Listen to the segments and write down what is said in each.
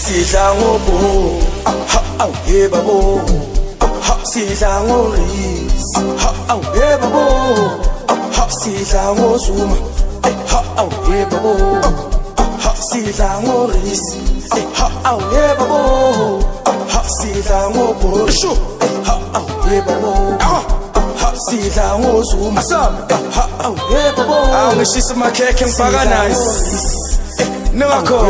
sidla ngobo awu hey babo sidla ngorisi awu hey babo sidla ngozuma awu hey babo sidla ngorisi awu hey babo sidla ngobosho awu hey babo sidla ngozuma awu hey babo ngishisa amakhekhe ngifaka nice ningakho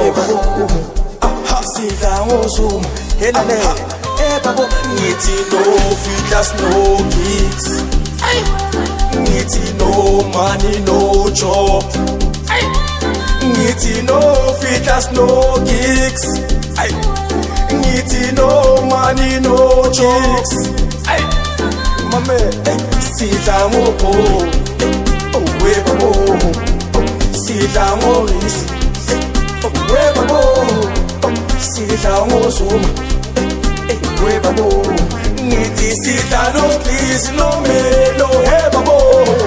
sidla ngozuma helale babo ngithi no fitness no gigs ngithi no money no job ngithi no fitness no gigs ngithi no money no gigs mame sidla ngobo we babo sidla ngorisi we babo sidla ngozuma we babo ngithi sidla no please no melo hey babo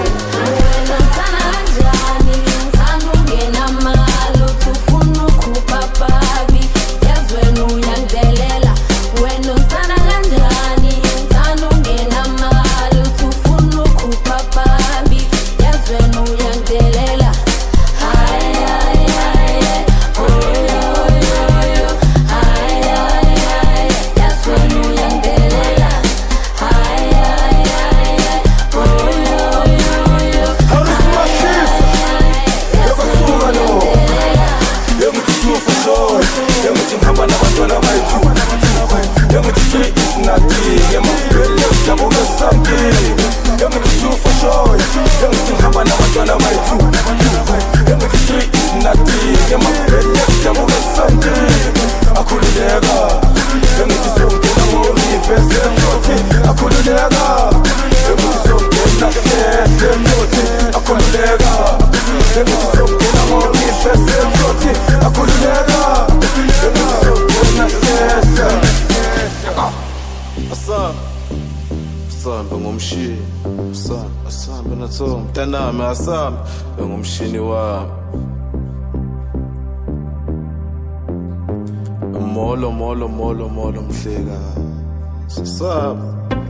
Mtanami asami ngumshini wami molo mhleka sisami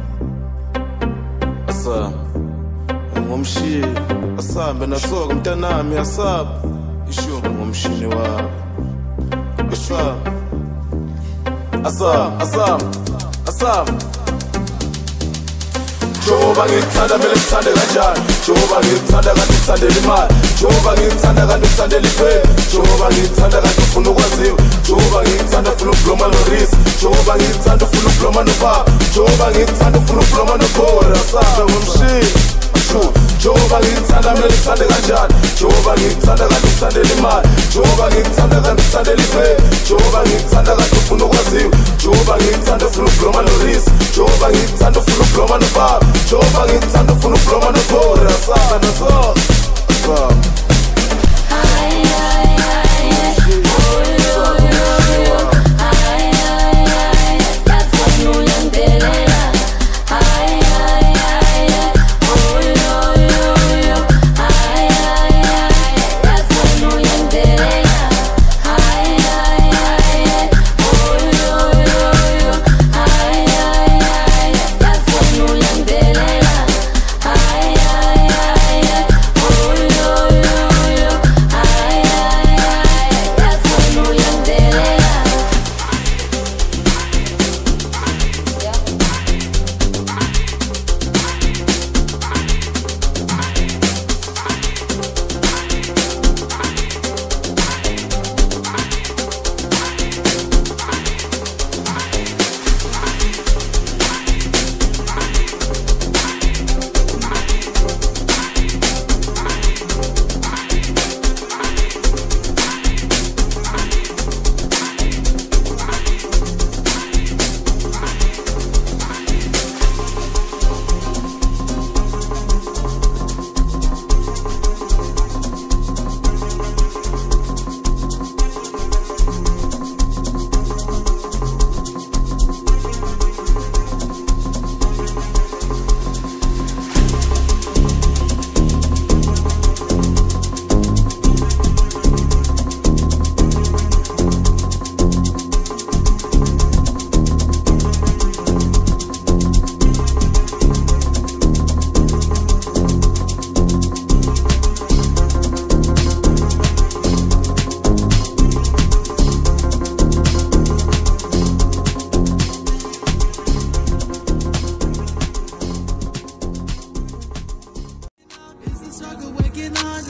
asami ngumshini asami nasoka mtanami asami isho ngumshini wami asami Joba ngithanda mele ngithande kanjani Joba ngithanda kanti ngithandela imali Joba ngithanda kanti ngithandela ifame Joba ngithanda kanti ufuna ukwaziwa Joba ngithanda ufuna ukubloma norisi Joba ngithanda ufuna ukubloma nobaba Joba ngithanda ufuna ukubloma nobora Sabe ngumshini Joba ngithanda mele ngithande kanjani Joba ngithanda kanti ngithandela imali Joba ngithanda kanti ngithandela ifame Joba ngithanda kanti ufuna ukwaziwa Joba ngithanda ufuna ukubloma norisi Joba ngithanda ufuna ukubloma nobaba Joba ngithanda ufuna ukubloma nobora Sabe naso struggle working hard.